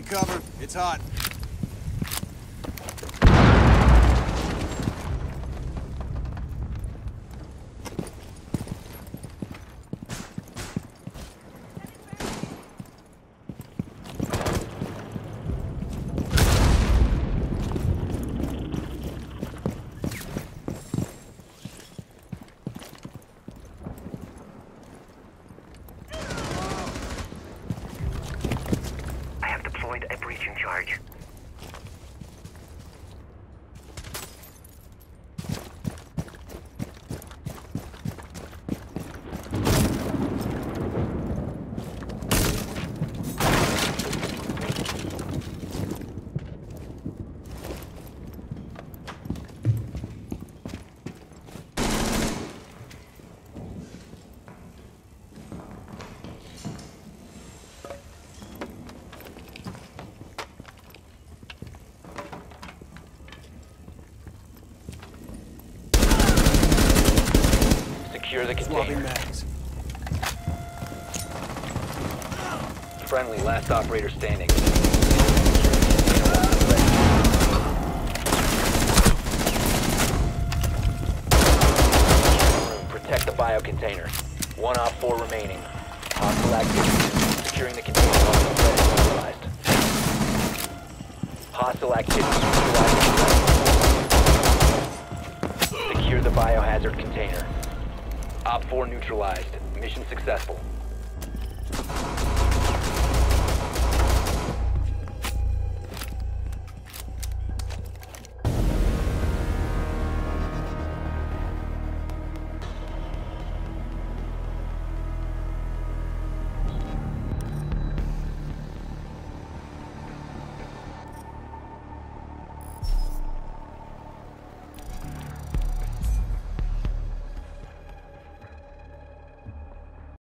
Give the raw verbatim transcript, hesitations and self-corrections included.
Take cover. It's hot. A breaching charge. Secure the Swapping container. mags. Friendly, last operator standing. Protect the bio container. One op four remaining. Hostile activity. Securing the container. All threat is neutralized. Hostile activity. Neutralized. Secure the biohazard container. Op four neutralized. Mission successful.